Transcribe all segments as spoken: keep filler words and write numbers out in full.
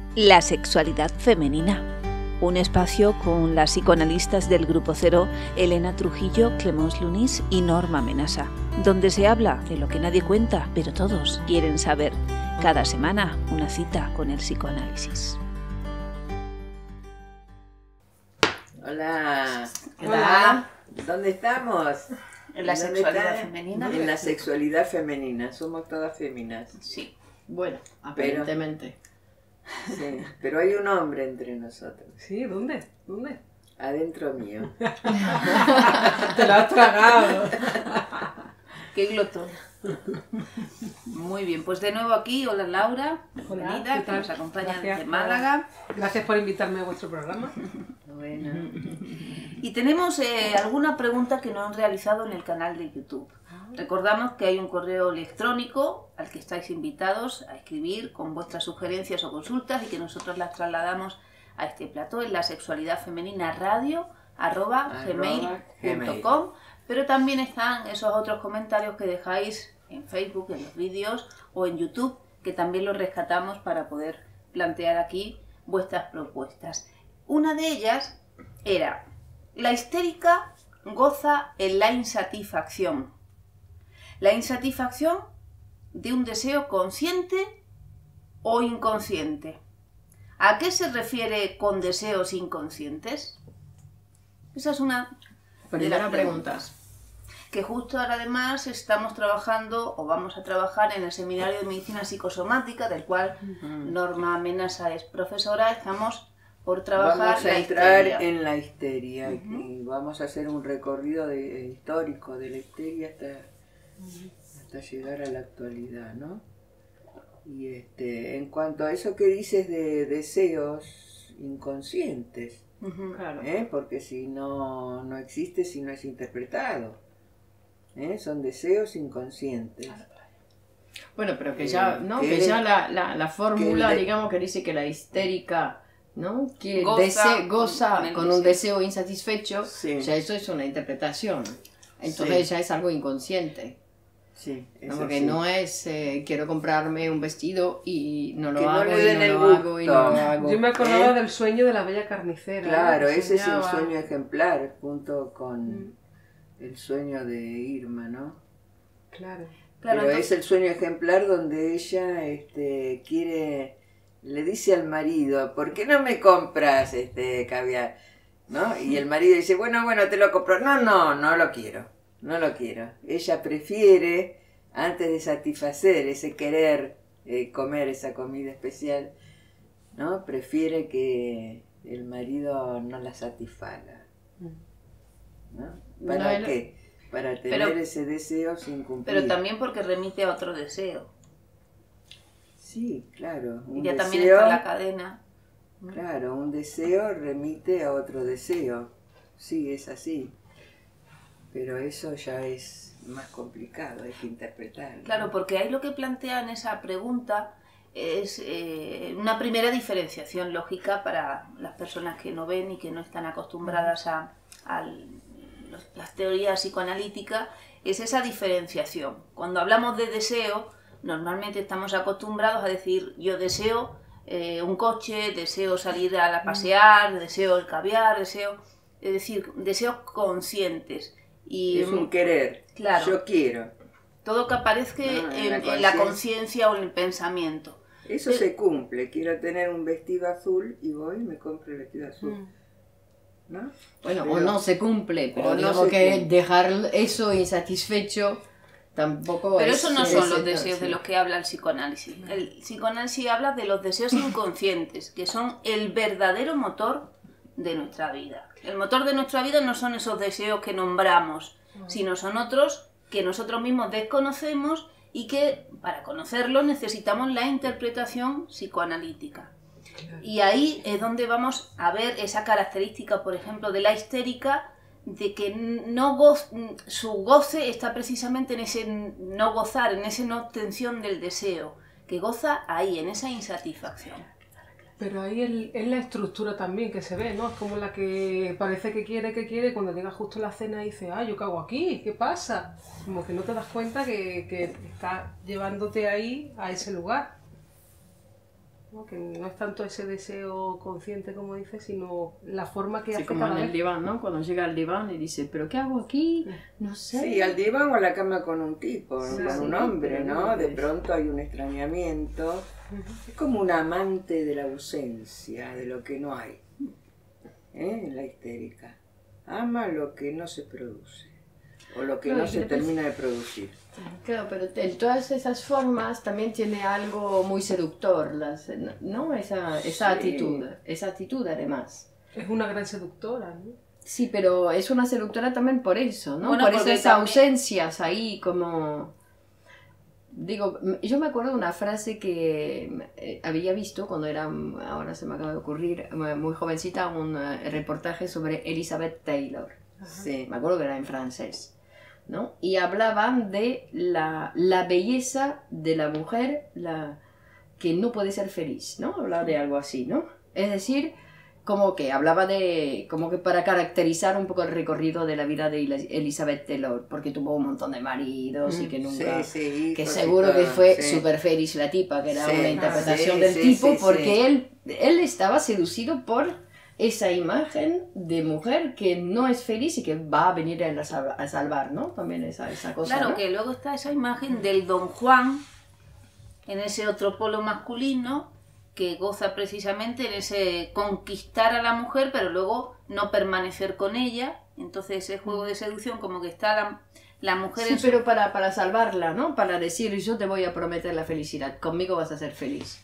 La sexualidad femenina. Un espacio con las psicoanalistas del Grupo Cero, Elena Trujillo, Clemence Lunis y Norma Menasa, donde se habla de lo que nadie cuenta, pero todos quieren saber. Cada semana, una cita con el psicoanálisis. Hola. Hola. ¿Dónde estamos? En la sexualidad femenina. En la sexualidad femenina. Somos todas féminas. Sí. Bueno, aparentemente. Sí, pero hay un hombre entre nosotros. Sí, ¿dónde? ¿Dónde? Adentro mío. Te lo has tragado. Qué glotón. Muy bien, pues de nuevo aquí, hola Laura, Hola, bienvenida, ¿qué que tal? nos acompaña Gracias desde por- Málaga. Gracias por invitarme a vuestro programa. Bueno. Y tenemos eh, alguna pregunta que nos han realizado en el canal de YouTube. Recordamos que hay un correo electrónico al que estáis invitados a escribir con vuestras sugerencias o consultas y que nosotros las trasladamos a este plató en la sexualidad femenina radio arroba gmail punto com, pero también están esos otros comentarios que dejáis en Facebook, en los vídeos o en YouTube, que también los rescatamos para poder plantear aquí vuestras propuestas. Una de ellas era: la histérica goza en la insatisfacción. La insatisfacción de un deseo consciente o inconsciente. ¿A qué se refiere con deseos inconscientes? Esa es una de Primera las pregunta. preguntas que justo ahora además estamos trabajando o vamos a trabajar en el seminario de medicina psicosomática, del cual Norma Menasa es profesora. Estamos por trabajar Vamos a la entrar histeria. en la histeria y vamos a hacer un recorrido de- histórico de la histeria hasta, hasta llegar a la actualidad, ¿no? Y este, en cuanto a eso que dices de deseos inconscientes, Ujú. Claro. ¿eh? Porque si no, no existe, si no es interpretado, ¿eh? Son deseos inconscientes. Bueno, pero que ya, Eh, ¿no? que- Que ya la, la, la fórmula, que de- digamos, que dice que la histérica, ¿no? Que Goza dese- con- goza con el con un deseo. deseo insatisfecho, Sí. ya eso es una interpretación. Entonces Sí. ya es algo inconsciente. Sí, ¿no? eso Porque sí. no es eh, quiero comprarme un vestido y no lo Que no hago, le y den no el lo hago, y no gusto. lo hago. Yo me acordaba ¿Eh? del sueño de la bella carnicera. Claro, ¿no? ese es el Soñaba. sueño ejemplar, junto con Mm. el sueño de Irma, ¿no? Claro. Claro, Pero entonces- es el sueño ejemplar donde ella este, quiere, le dice al marido, ¿por qué no me compras este caviar? ¿No? Y el marido dice, bueno, bueno, te lo compro. No, no, no lo quiero, no lo quiero. Ella prefiere, antes de satisfacer ese querer eh, comer esa comida especial, ¿no? Prefiere que el marido no la satisfaga, ¿no? ¿Para No, él- qué? Para tener Pero- ese deseo sin cumplir. pero también porque remite a otro deseo. Sí, claro. Y Un ya también deseo, está la cadena. claro, un deseo remite a otro deseo. Sí, es así. Pero eso ya es más complicado, hay que interpretarlo. Claro, porque ahí lo que plantea en esa pregunta es eh, una primera diferenciación lógica para las personas que no ven y que no están acostumbradas a, a los- las teorías psicoanalíticas, es esa diferenciación. Cuando hablamos de deseo, normalmente estamos acostumbrados a decir yo deseo eh, un coche, deseo salir a la pasear, deseo el caviar, deseo, es decir, deseos conscientes. Y Es un querer. Claro. Yo quiero. todo que aparezca No, en en, la en la conciencia. conciencia o en el pensamiento. Eso Pero- se cumple. Quiero tener un vestido azul y voy y me compro el vestido azul. Mm. ¿No? Bueno, Pero- o no se cumple, pero o no digamos se que cumple. dejar eso insatisfecho tampoco Pero es... eso no es- son los es- deseos sí. de los que habla el psicoanálisis. El psicoanálisis habla de los deseos inconscientes, que son el verdadero motor de nuestra vida. El motor de nuestra vida no son esos deseos que nombramos, sino son otros que nosotros mismos desconocemos y que para conocerlos necesitamos la interpretación psicoanalítica. Y ahí es donde vamos a ver esa característica, por ejemplo, de la histérica, de que no goz, su goce está precisamente en ese no gozar, en esa no obtención del deseo, que goza ahí, en esa insatisfacción. Pero ahí el- es la estructura también que se ve, ¿no? Es como la que parece que quiere, que quiere, y cuando llega justo la cena dice, ah, yo cago aquí, ¿qué pasa? Como que no te das cuenta que, que está llevándote ahí, a ese lugar. ¿no? Que no es tanto ese deseo consciente como dices, sino la forma que Sí, hace como cada en el vez. diván, ¿no? Cuando llega al diván y dice, ¿pero qué hago aquí? No sé. Sí, al diván o a la cama con un tipo, Sí, con sí, un hombre, pero ¿no? no De es- pronto hay un extrañamiento. Es como un amante de la ausencia, de lo que no hay. ¿Eh? En la histérica. Ama lo que no se produce. O lo que No, no y se después- termina de producir. Claro, pero en todas esas formas también tiene algo muy seductor, las, ¿no? Esa, esa Sí. actitud, esa actitud además. Es una gran seductora, ¿no? Sí, pero es una seductora también por eso, ¿no? Bueno, por porque esas también- ausencias ahí como... Digo, yo me acuerdo de una frase que eh, había visto cuando era, ahora se me acaba de ocurrir, muy jovencita, un eh, reportaje sobre Elizabeth Taylor. Sí. Me acuerdo que era en francés, ¿no? Y hablaban de la, la belleza de la mujer la, que no puede ser feliz, ¿no? Hablaba de algo así, ¿no? Es decir, como que hablaba de, como que para caracterizar un poco el recorrido de la vida de Eli- Elizabeth Taylor, porque tuvo un montón de maridos y que nunca... Sí, sí, Que hijos y seguro que todo, fue sí. súper feliz la tipa, que era Sí, una interpretación sí, del sí, tipo, sí, porque sí. Él, él estaba seducido por esa imagen de mujer que no es feliz y que va a venir a, la sal- a salvar, ¿no? También esa, esa cosa, Claro, ¿no? que luego está esa imagen del Don Juan en ese otro polo masculino que goza precisamente en ese conquistar a la mujer, pero luego no permanecer con ella. Entonces ese juego de seducción como que está la, la mujer Sí, en su... pero para, para salvarla, ¿no? Para decir, yo te voy a prometer la felicidad, conmigo vas a ser feliz.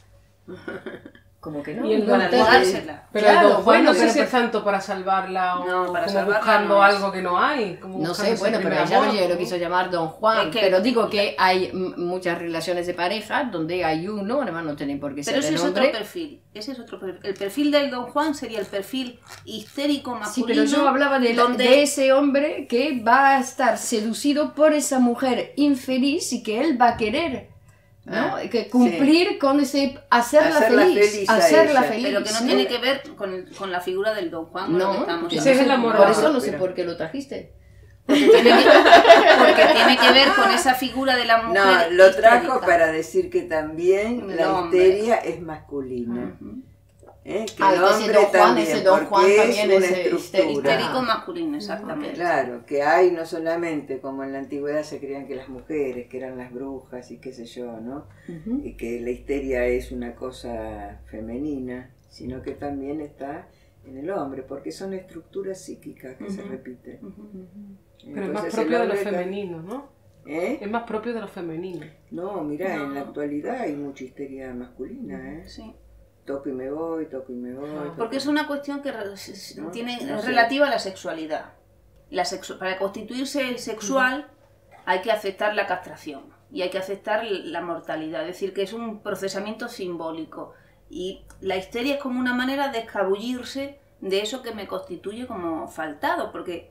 Como que no. Y el para Don Juan- ligársela. Pero Claro, el Don Juan bueno, no sé pero si que- es tanto para salvarla o No, para como salvarla buscando no es. algo que no hay. Como No buscando sé, ese bueno, pero primer ella amor, lo, lo ¿no? quiso llamar Don Juan. Es que- pero digo que hay m- muchas relaciones de pareja donde hay uno, además no tiene por qué Pero ser ese el es hombre. otro perfil. Ese es otro perfil. El perfil del Don Juan sería el perfil histérico Sí, masculino. pero yo hablaba de, la- donde- de ese hombre que va a estar seducido por esa mujer infeliz y que él va a querer, ¿no? Ah, que cumplir con ese hacerla, Hacerla feliz, feliz a hacerla ella. feliz. Pero que no, ¿no? tiene que ver con, el- con la figura del Don Juan. con lo que No, estamos porque Ese es no el sé- amor por a- eso no sé pero- por qué lo trajiste. Porque tiene, que, porque tiene que ver con esa figura de la mujer. No, lo trajo histérica. para decir que también la No, hombre. histeria es masculina. Ujú. ¿Eh? Que Ah, el que ese hombre Don Juan, también, ese Don porque Juan es también una es, eh, estructura. Histérico masculino, exactamente. Claro, que hay no solamente como en la antigüedad se creían que las mujeres, que eran las brujas y qué sé yo, ¿no? Ujú. Y que la histeria es una cosa femenina, sino que también está en el hombre, porque son estructuras psíquicas que se Ujú. repiten. Pero es más Entonces, propio el de lo hombre ta- femenino, ¿no? ¿Eh? Es más propio de lo femenino. No, mirá, No. en la actualidad hay mucha histeria masculina, ¿eh? Sí. Toco y me voy, toco y me voy. Ah. toco- Porque es una cuestión que re- s- No, tiene, no es sé. relativa a la sexualidad. La sexu- para constituirse sexual hay que aceptar la castración y hay que aceptar la mortalidad. Es decir, que es un procesamiento simbólico. Y la histeria es como una manera de escabullirse de eso que me constituye como faltado. Porque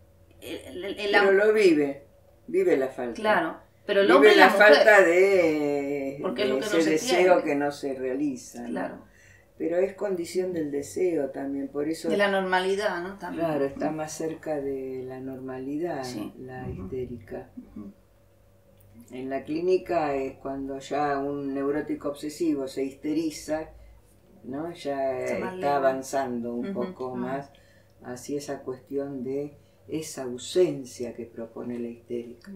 el, el- el- Pero lo vive, vive la falta. claro, pero el Vive hombre y la, la mujer. falta de, Porque de es lo que no ese se deseo tiene. que no se realiza. ¿no? Claro, Pero es condición del deseo también, por eso, de la normalidad, ¿no? También. claro, está más cerca de la normalidad Sí. la Ujú. histérica. Ujú. En la clínica es cuando ya un neurótico obsesivo se histeriza, ¿no? Ya Está más está leve. avanzando un Ujú. poco Ah. más hacia esa cuestión de esa ausencia que propone la histérica.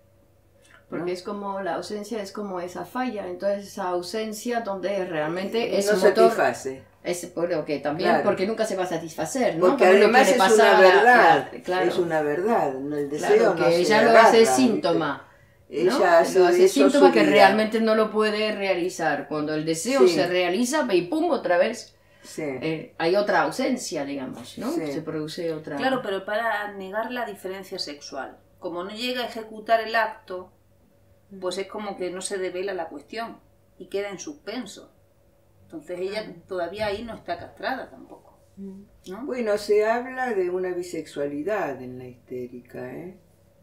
Porque ¿no? es como, la ausencia es como esa falla, entonces esa ausencia donde realmente es no un motor, satisface. es bueno, que también, Claro. porque nunca se va a satisfacer, ¿no? Porque También lo además que es le una pasa a la- verdad, la- claro, es una verdad, no el deseo claro, no que se ella lo agarra, hace ¿viste? síntoma, ¿no? Ella hace Lo de hace eso síntoma su que vida. realmente no lo puede realizar. Cuando el deseo Sí. se realiza, y pum, otra vez, Sí. eh, hay otra ausencia, digamos, ¿no? Sí. Se produce otra... Claro, pero para negar la diferencia sexual. Como no llega a ejecutar el acto, pues es como que no se devela la cuestión y queda en suspenso. Entonces ella todavía ahí no está castrada tampoco, ¿no? Bueno, se habla de una bisexualidad en la histérica, ¿eh?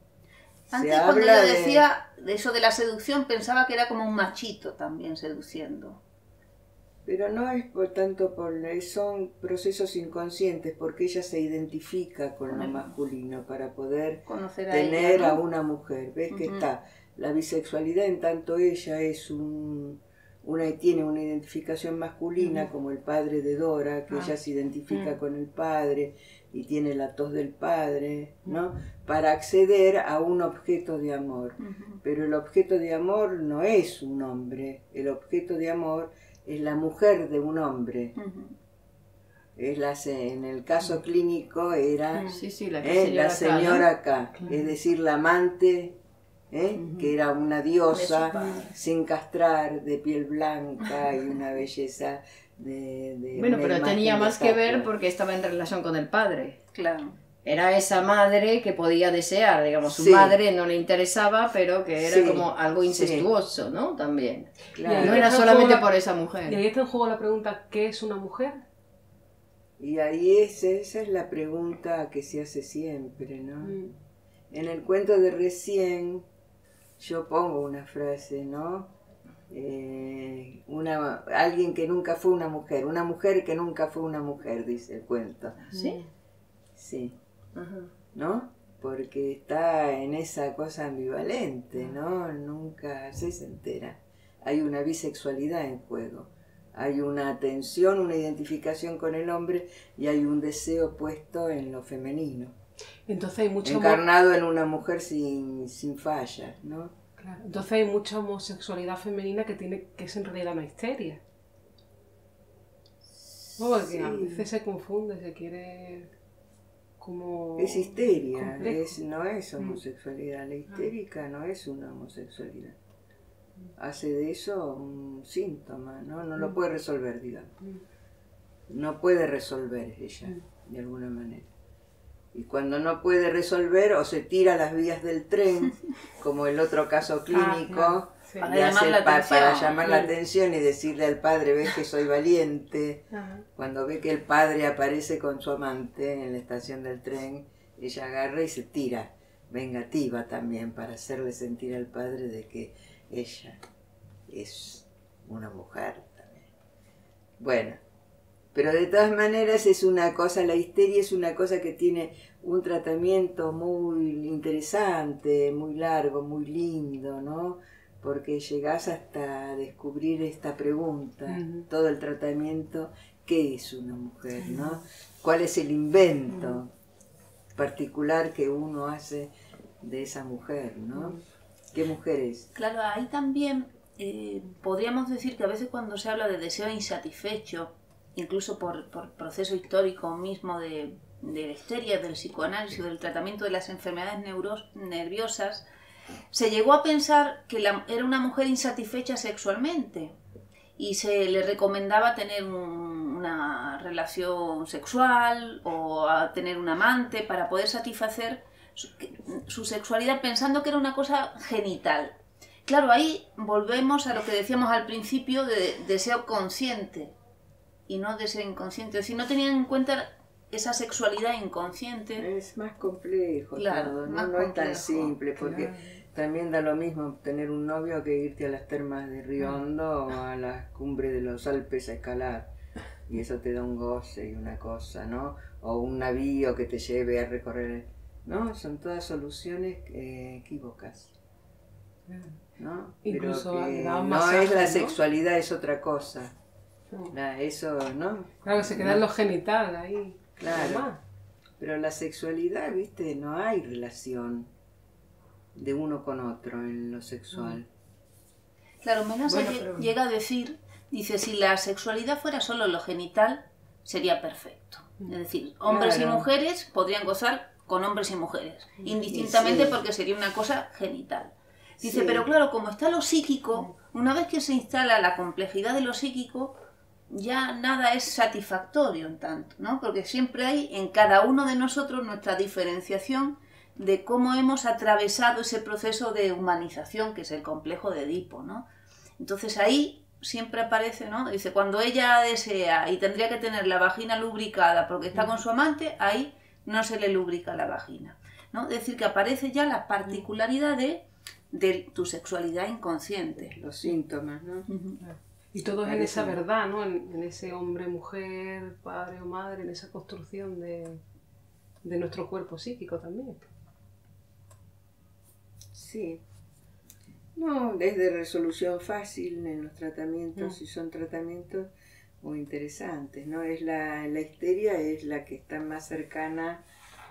Se Antes cuando habla yo de- decía de eso de la seducción pensaba que era como un machito también seduciendo. Pero no es por tanto por... son procesos inconscientes porque ella se identifica con lo Con el- masculino para poder Conocer a tener ella, a ¿no? una mujer. ¿Ves que Ujú. está la bisexualidad en tanto ella es un, una tiene una identificación masculina, Ujú. como el padre de Dora, que Ah. ella se identifica Mm. con el padre y tiene la tos del padre, ¿no? Para acceder a un objeto de amor. Ujú. Pero el objeto de amor no es un hombre, el objeto de amor es la mujer de un hombre. Ujú. Es la, se- en el caso clínico era Sí, sí, la, eh, la señora señora acá, acá, es decir, la amante, ¿eh? Ujú. que era una De su diosa padre. sin castrar, de piel blanca y una belleza de... de ¿no? Bueno, una pero imagen tenía de más que ver estatua. porque estaba en relación con el padre. Claro. Era esa madre que podía desear, digamos, su Sí. madre no le interesaba, pero que era Sí, como algo sí. incestuoso, ¿no? También. Claro. No ahí era está en solamente juego la- por esa Y ahí mujer. está en juego la pregunta, ¿qué es una mujer? Y ahí es, esa es la pregunta que se hace siempre, ¿no? Mm. En el cuento de recién yo pongo una frase, ¿no? Eh, una, alguien que nunca fue una mujer, una mujer que nunca fue una mujer, dice el cuento. ¿Sí? Sí, Ajá. ¿no? Porque está en esa cosa ambivalente, ¿no? Nunca se se entera. Hay una bisexualidad en juego. Hay una tensión, una identificación con el hombre y hay un deseo puesto en lo femenino. Entonces hay mucha homo- Encarnado en una mujer sin, sin fallas, ¿no? claro, entonces hay mucha homosexualidad femenina que tiene que es en realidad una histeria. No, porque a Sí. veces se confunde, se quiere como... Es histeria, complejo. es, no es Mm. homosexualidad. La histérica no es una homosexualidad. Hace de eso un síntoma, ¿no? No lo Mm. puede resolver, digamos. Mm. No puede resolver ella, Mm. de alguna manera. Y cuando no puede resolver, o se tira a las vías del tren, como el otro caso clínico, claro, sí. y Para hace llamar la pa- atención. para llamar la Mm. atención y decirle al padre, ves que soy valiente. Ajá. Cuando ve que el padre aparece con su amante en la estación del tren, ella agarra y se tira, vengativa también, para hacerle sentir al padre de que ella es una mujer también. Bueno, pero de todas maneras es una cosa, la histeria es una cosa que tiene un tratamiento muy interesante, muy largo, muy lindo, ¿no? Porque llegás hasta descubrir esta pregunta, Ujú. todo el tratamiento, ¿qué es una mujer, no? ¿Cuál es el invento particular que uno hace de esa mujer, no? ¿Qué mujer es? Claro, ahí también eh, podríamos decir que a veces cuando se habla de deseo insatisfecho, incluso por, por proceso histórico mismo de, de la histeria, del psicoanálisis, del tratamiento de las enfermedades neuros- nerviosas, se llegó a pensar que la- era una mujer insatisfecha sexualmente y se le recomendaba tener un- una relación sexual o a tener un amante para poder satisfacer su, su sexualidad pensando que era una cosa genital. Claro, ahí volvemos a lo que decíamos al principio de deseo consciente y no deseo inconsciente. Es decir, no tenían en cuenta esa sexualidad inconsciente. Es más complejo Claro, todo, ¿no? más No es tan complejo, simple, porque Claro. también da lo mismo tener un novio que irte a las termas de Río Hondo o a las cumbres de los Alpes a escalar. Y eso te da un goce y una cosa, ¿no? O un navío que te lleve a recorrer, ¿no? Son todas soluciones eh, equívocas, ¿no? Incluso Pero que le daban no masajes, es la ¿no? sexualidad, es otra cosa. Sí. La- eso, ¿no? Claro, que se queda en lo genital ahí. Claro. nada más. Pero la sexualidad, viste, no hay relación de uno con otro en lo sexual. Claro, Menasa Bueno, lle- pero- llega a decir, dice, si la sexualidad fuera solo lo genital, sería perfecto. Es decir, hombres Claro. y mujeres podrían gozar con hombres y mujeres, indistintamente Y sí. porque sería una cosa genital. Dice, Sí. pero claro, como está lo psíquico, una vez que se instala la complejidad de lo psíquico, ya nada es satisfactorio en tanto, ¿no? Porque siempre hay en cada uno de nosotros nuestra diferenciación de cómo hemos atravesado ese proceso de humanización que es el complejo de Edipo, ¿no? Entonces ahí siempre aparece, ¿no? Dice, cuando ella desea y tendría que tener la vagina lubricada porque está con su amante, ahí no se le lubrica la vagina, ¿no? Es decir, que aparece ya la particularidad de, de tu sexualidad inconsciente. Los síntomas, ¿no? Ujú. Y todo es en Parece- esa verdad, ¿no? En, en ese hombre, mujer, padre o madre, en esa construcción de, de nuestro cuerpo psíquico también. Sí. No, es de resolución fácil en los tratamientos, Mm. y son tratamientos muy interesantes, ¿no? Es la, la histeria es la que está más cercana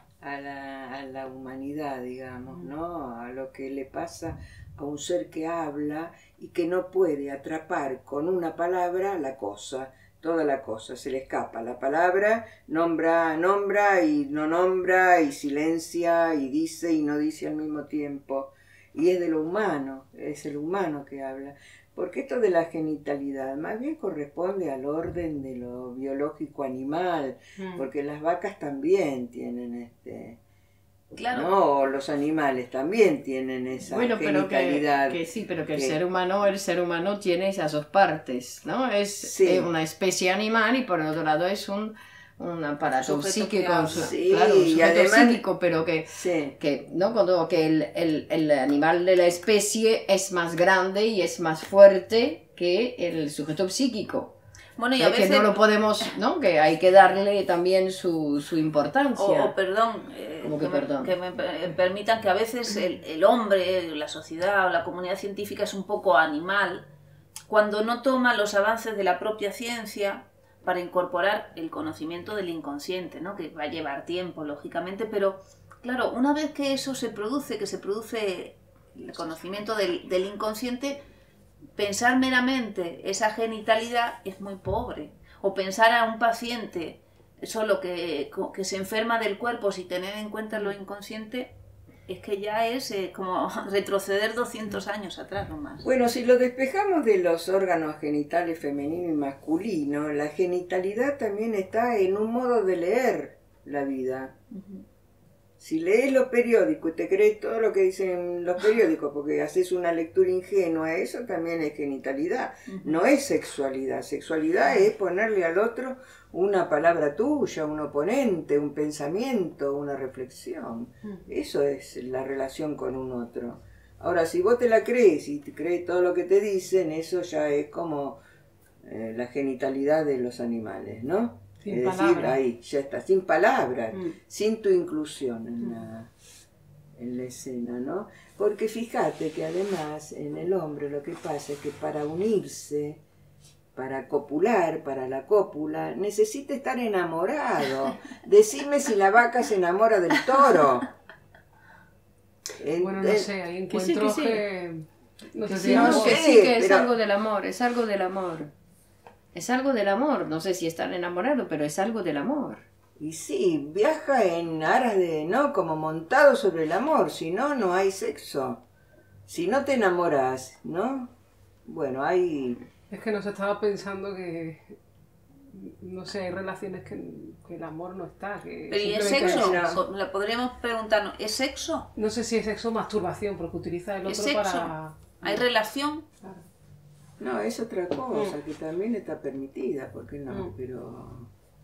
a la, a la humanidad, digamos, ¿no? A lo que le pasa a un ser que habla y que no puede atrapar con una palabra la cosa, toda la cosa, se le escapa la palabra, nombra, nombra y no nombra y silencia y dice y no dice al mismo tiempo. Y es de lo humano, es el humano que habla. Porque esto de la genitalidad más bien corresponde al orden de lo biológico animal, Mm. porque las vacas también tienen este... Claro. No, los animales también tienen esa Bueno, pero que, genitalidad. que sí, pero que el que- ser humano, el ser humano tiene esas dos partes, ¿no? Es Sí. eh, una especie animal y por el otro lado es un, un aparato Sujeto psíquico, que habla. su- Sí, claro, un y sujeto además- psíquico, pero que, Sí, que, ¿no? Cuando, que el, el, el animal de la especie es más grande y es más fuerte que el sujeto psíquico. Bueno, y Eh, a que veces... no lo podemos, ¿no? Que hay que darle también su, su importancia. O, o perdón, eh, ¿Cómo que me, perdón? que me per- permitan que a veces el, el hombre, la sociedad o la comunidad científica es un poco animal cuando no toma los avances de la propia ciencia para incorporar el conocimiento del inconsciente, ¿no? Que va a llevar tiempo, lógicamente, pero claro, una vez que eso se produce, que se produce el conocimiento del, del inconsciente, pensar meramente esa genitalidad es muy pobre. O pensar a un paciente solo que, que se enferma del cuerpo sin tener en cuenta lo inconsciente, es que ya es eh, como retroceder doscientos años atrás nomás. bueno, si lo despejamos de los órganos genitales femenino y masculino, la genitalidad también está en un modo de leer la vida. Ujú. Si lees los periódicos y te crees todo lo que dicen los periódicos porque haces una lectura ingenua, eso también es genitalidad. Ujú. No es sexualidad. Sexualidad es ponerle al otro una palabra tuya, un oponente, un pensamiento, una reflexión. Eso es la relación con un otro. Ahora, si vos te la crees y te crees todo lo que te dicen, eso ya es como eh, la genitalidad de los animales, ¿no? Sin es decir, palabras. ahí, ya está, sin palabras, Mm. sin tu inclusión en la, en la escena, ¿no? Porque fíjate que además en el hombre lo que pasa es que para unirse, para copular, para la cópula, necesita estar enamorado. Decime si la vaca se enamora del toro. En- Bueno, no en- sé, hay que sí, encuentros que que... sí. No sé Que si sí, no no, amor. que sé, sí, que es pero- algo del amor, es algo del amor. Es algo del amor, no sé si están enamorados, pero es algo del amor. Y sí, viaja en aras de, ¿no? Como montado sobre el amor, si no, no hay sexo. Si no te enamoras, ¿no? Bueno, hay... Es que nos estaba pensando que, no sé, hay relaciones que, que el amor no está. Que Pero ¿y es simplemente sexo? no. Po- la podríamos preguntarnos, ¿es sexo? No sé si es sexo o masturbación, porque utiliza el ¿Es otro sexo? para... ¿Hay relación? Claro. No, es otra cosa que también está permitida, ¿por qué no? Mm. Pero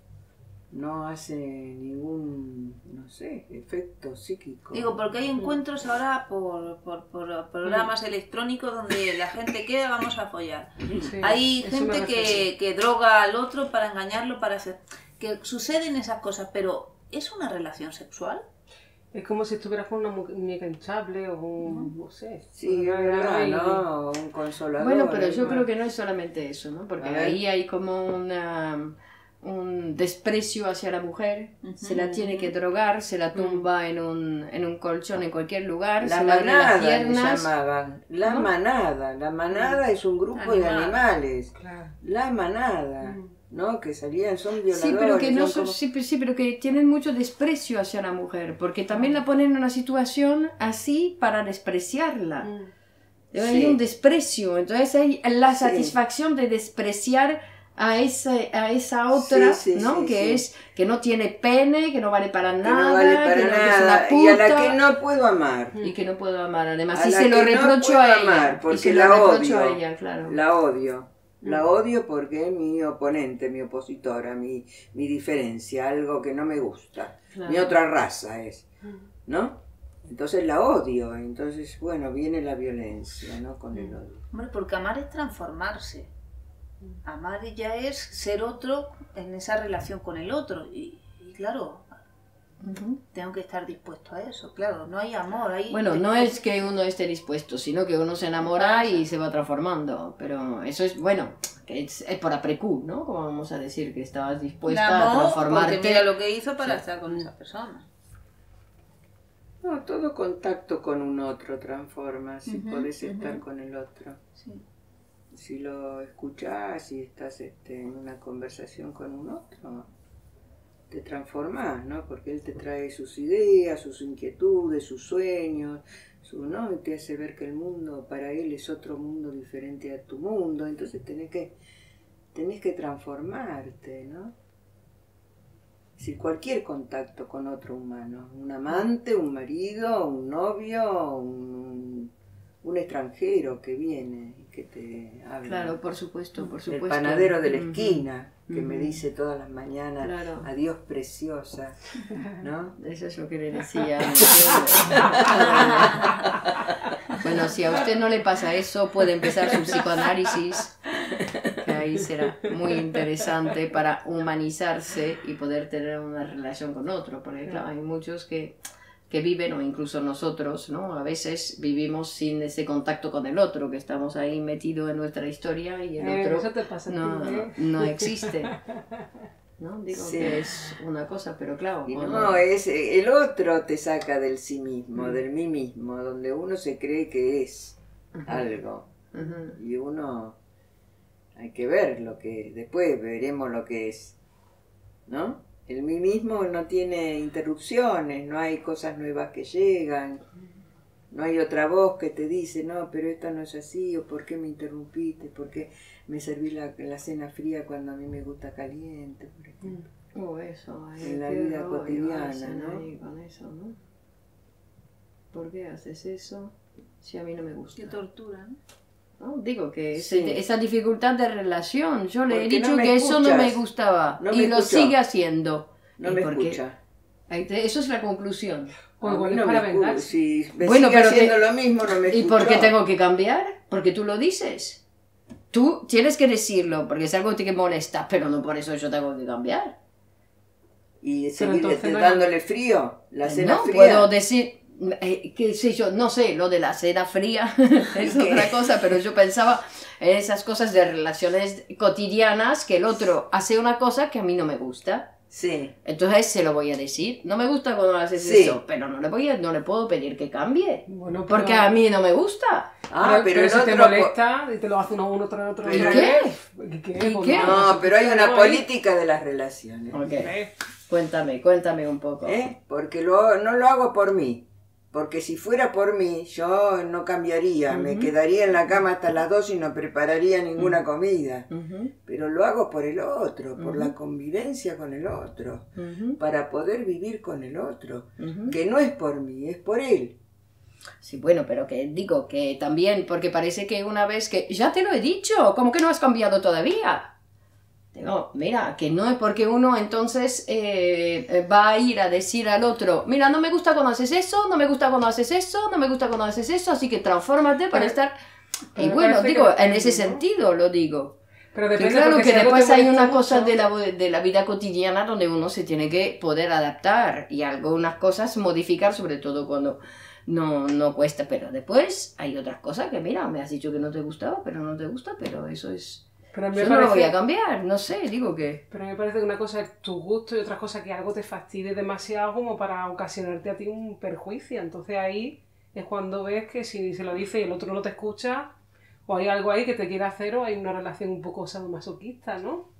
no hace ningún, no sé, efecto psíquico. Digo, porque hay encuentros ahora por, por, por programas electrónicos donde la gente queda, vamos a follar. Sí, Hay eso me gente refiero. que, que droga al otro para engañarlo, para hacer... Que suceden esas cosas, pero ¿es una relación sexual? Es como si estuvieras con una mu- muñeca hinchable o un, no sé. Sí, es una- verdad, y- ¿no? Un consolador. Bueno, pero yo ¿no? creo que no es solamente eso, ¿no? Porque A ver. ahí hay como una, un desprecio hacia la mujer, se la tiene que drogar, se la tumba en un, en un colchón en cualquier lugar, La se le abre las manada le piernas. llamaban. La ¿No? manada. La manada es un grupo de Animal. animales. Claro. La manada, Mm. ¿no? Que salían, son violadores. Sí, pero que no son son- como- sí, pero- sí, pero que tienen mucho desprecio hacia la mujer, porque también la ponen en una situación así para despreciarla. Mm. Hay Sí. un desprecio, entonces hay la Sí. satisfacción de despreciar a esa, a esa otra, Sí, sí, ¿no? sí, que sí. es que no tiene pene, que no vale para que nada, no vale para que no- que es nada. una Y a la puta, que no puedo amar. y que no puedo amar. Además, A y la se lo que no reprocho puedo a ella. amar, y porque se la lo reprocho a odio. ella, claro. La odio. La odio porque es mi oponente, mi opositora, mi, mi diferencia, algo que no me gusta. Claro. Mi otra raza es, ¿no? Entonces la odio. Entonces, bueno, viene la violencia, ¿no? Con el odio. Hombre, porque amar es transformarse. Amar ya es ser otro en esa relación con el otro. Y, y claro, Ujú. Tengo que estar dispuesto a eso, claro, no hay amor. Hay, Bueno, no es que uno esté dispuesto, sino que uno se enamora y se va transformando. Pero eso es, bueno, que es, es por aprecú, ¿no? Como vamos a decir, que estabas dispuesta a amor, transformarte. porque mira lo que hizo para Sí. estar con esa persona. No, todo contacto con un otro transforma, si Ujú, podés estar ujú. con el otro. Sí. Si lo escuchás y estás este, en una conversación con un otro, te transformás, ¿no? Porque él te trae sus ideas, sus inquietudes, sus sueños, su, ¿no? Y te hace ver que el mundo para él es otro mundo diferente a tu mundo. Entonces tenés que, tenés que transformarte, ¿no? Es decir, cualquier contacto con otro humano, un amante, un marido, un novio, un, un extranjero que viene y que te habla. Claro, por supuesto, por El supuesto. panadero de la Ujú. esquina, que me Ujú. dice todas las mañanas, Claro. adiós preciosa, ¿no? Eso es lo que le decía. Bueno, si a usted no le pasa eso, puede empezar su psicoanálisis, que ahí será muy interesante para humanizarse y poder tener una relación con otro, porque claro, hay muchos que, que viven, o incluso nosotros, ¿no? A veces vivimos sin ese contacto con el otro, que estamos ahí metidos en nuestra historia y el Eh, otro eso te pasa a ti, no, ¿eh? no existe. ¿No? Digo Sí. que es una cosa, pero claro, Y cuando- no, es el otro te saca del sí mismo, Mm. del mí mismo, donde uno se cree que es Ujú, algo. ujú. Y uno hay que ver lo que después veremos lo que es, ¿no? El mí mismo no tiene interrupciones, no hay cosas nuevas que llegan, no hay otra voz que te dice, no, pero esto no es así, o por qué me interrumpiste, por qué me serví la, la cena fría cuando a mí me gusta caliente, por ejemplo. Oh, eso, ay, En la qué vida rollo cotidiana, hacen ¿no? ahí con eso, ¿no? ¿Por qué haces eso si a mí no me gusta? Qué tortura, ¿no? ¿No? Digo que Sí. ese- esa dificultad de relación, yo le he Porque no dicho me que eso no me escuchas. gustaba No y me lo escuchó. sigue haciendo. No ¿Y me por qué? escucha. Ahí te- Eso es la conclusión. O A igual mí es no para me escu- vengarse. Si me Bueno, sigue pero haciendo que- lo mismo, no me ¿Y por qué escuchó. tengo que cambiar? Porque tú lo dices. Tú tienes que decirlo porque es algo que te molesta, pero no por eso yo tengo que cambiar. Y Pero seguir entonces no hay- dándole frío, la cena No fría. puedo decir, eh, qué sé yo, no sé, lo de la cena fría es ¿Qué? otra cosa, pero yo pensaba en esas cosas de relaciones cotidianas, que el otro hace una cosa que a mí no me gusta. Sí, Entonces se lo voy a decir. No me gusta cuando haces Sí. eso, pero no le, voy a, no le puedo pedir que cambie. Bueno, pero, Porque a mí no me gusta. ah, pero, el si te otro... molesta y te lo hace uno uno tras otro. ¿Y otra qué? vez, ¿Y qué? ¿Y Pues qué? nada, No, si pero hay tú una estás ahí, política de las relaciones. Ok, ¿ves? cuéntame, cuéntame un poco. ¿Eh? Porque lo, no lo hago por mí. Porque si fuera por mí, yo no cambiaría. Me Ujú. quedaría en la cama hasta las dos y no prepararía ninguna comida. Ujú, Pero lo hago por el otro, por Ujú. la convivencia con el otro. ujú, Para poder vivir con el otro. ujú. Que no es por mí, es por él. Sí, bueno, pero que digo que también, porque parece que una vez que... Ya te lo he dicho, ¿cómo que no has cambiado todavía? Digo, mira, que no es porque uno entonces eh, eh, va a ir a decir al otro, mira, no me gusta cuando haces eso, no me gusta cuando haces eso, no me gusta cuando haces eso, así que transfórmate para Pero- estar... pero Y me bueno, parece digo, que en depende, ese ¿no? sentido lo digo. Pero Que depende, claro porque que si algo te después hay molesta una cosa mucho- de la, de la vida cotidiana donde uno se tiene que poder adaptar y algunas cosas modificar, sobre todo cuando no, no cuesta, pero después hay otras cosas que mira, me has dicho que no te gustaba, pero no te gusta, pero eso es... Pero me Yo no lo voy parece- a cambiar, no sé, digo que... Pero me parece que una cosa es tu gusto y otra cosa que algo te fastidie demasiado como para ocasionarte a ti un perjuicio. Entonces ahí es cuando ves que si se lo dice y el otro no te escucha, o hay algo ahí que te quiere hacer, o hay una relación un poco sadomasoquista, ¿no?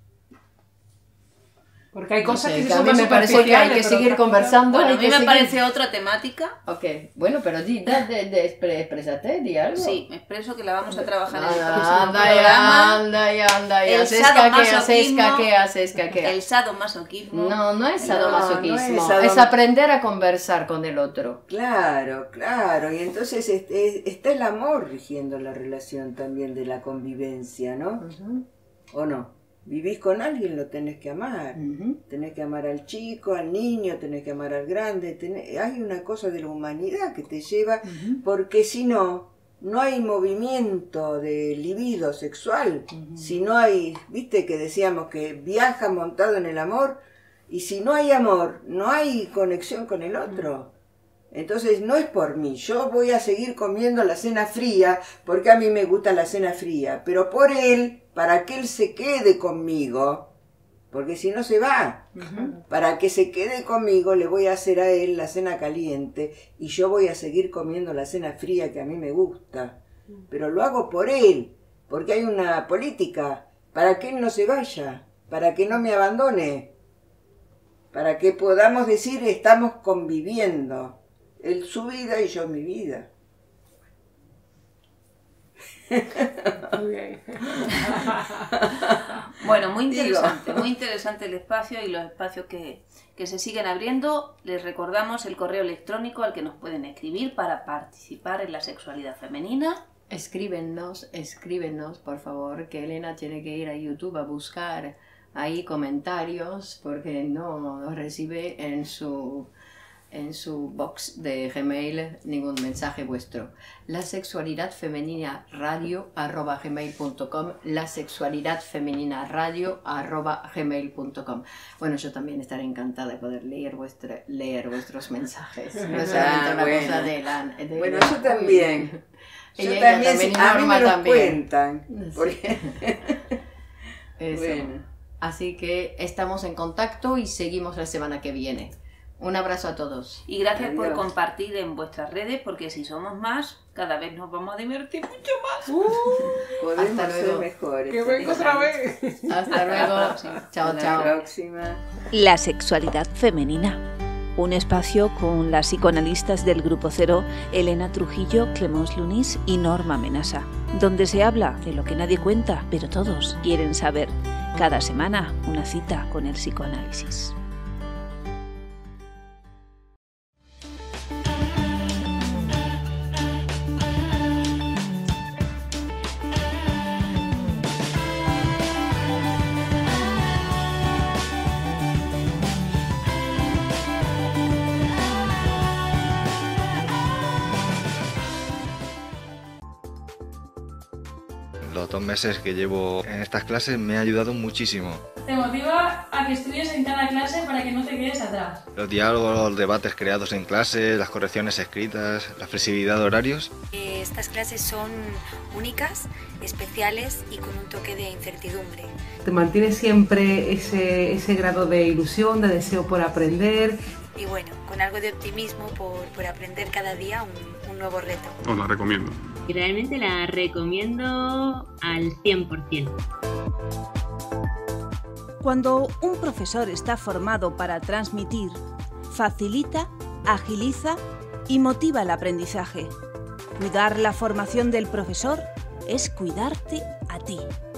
Porque hay No cosas sé, que, que a son mí más me parece que hay superficiales, que pero seguir otras cosas- conversando. Bueno, hay a mí que me seguir- parece otra temática. Ok, bueno, pero di, da, de, de, expre- exprésate, di algo. Sí, me expreso que la vamos a trabajar en el Anda, próximo anda ya, programa. anda ya, anda ya. El Haces caquea, haces sadomasoquismo. caquea, haces caquea. El sadomasoquismo. No, no es No, sadomasoquismo, no es es, sadom- aprender a conversar con el otro. Claro, claro. Y entonces este, está el amor rigiendo la relación también de la convivencia, ¿no? Ujú, ¿O no? Vivís con alguien, lo tenés que amar. ujú. Tenés que amar al chico, al niño, tenés que amar al grande. tenés- Hay una cosa de la humanidad que te lleva, Ujú. porque si no, no hay movimiento de libido sexual. Ujú. Si no hay, viste que decíamos que viaja montado en el amor, Y si no hay amor, no hay conexión con el otro. Entonces no es por mí, yo voy a seguir comiendo la cena fría porque a mí me gusta la cena fría, pero por él, para que él se quede conmigo, porque si no se va, uh-huh. para que se quede conmigo le voy a hacer a él la cena caliente y yo voy a seguir comiendo la cena fría que a mí me gusta, pero lo hago por él, porque hay una política, para que él no se vaya, para que no me abandone, para que podamos decir estamos conviviendo. Él su vida y yo mi vida. Okay. Bueno, muy interesante, Digo. muy interesante el espacio y los espacios que, que se siguen abriendo. Les recordamos el correo electrónico al que nos pueden escribir para participar en la sexualidad femenina. Escríbenos, escríbenos, por favor, que Elena tiene que ir a YouTube a buscar ahí comentarios porque no, no recibe en su... en su box de Gmail ningún mensaje vuestro. La sexualidad femenina radio arroba gmail punto com, la sexualidad femenina radio arroba gmail punto com. Bueno, yo también estaré encantada de poder leer, vuestra, leer vuestros mensajes. No solamente ah, una bueno. cosa de la... De bueno, la, yo también. Uy, yo ella también, también, a mí me lo también. cuentan. Sí. Porque... Eso. Bueno. Así que estamos en contacto y seguimos la semana que viene. Un abrazo a todos. Y gracias Adiós. por compartir en vuestras redes, porque si somos más, cada vez nos vamos a divertir mucho más. Uh, Podemos hasta ser luego. mejores. ¡Que vengo otra vez! Hasta luego. Chao, Hasta chao. la próxima. La sexualidad femenina. Un espacio con las psicoanalistas del Grupo Cero, Elena Trujillo, Clemence Lunis y Norma Menasa, donde se habla de lo que nadie cuenta, pero todos quieren saber. Cada semana, una cita con el psicoanálisis. Los dos meses que llevo en estas clases me ha ayudado muchísimo. Te motiva a que estudies en cada clase para que no te quedes atrás. Los diálogos, los debates creados en clase, las correcciones escritas, la flexibilidad de horarios. Estas clases son únicas, especiales y con un toque de incertidumbre. Te mantiene siempre ese, ese grado de ilusión, de deseo por aprender. Y bueno, con algo de optimismo por, por aprender cada día un, un nuevo reto. Os la recomiendo. Y realmente la recomiendo al cien por cien. Cuando un profesor está formado para transmitir, facilita, agiliza y motiva el aprendizaje. Cuidar la formación del profesor es cuidarte a ti.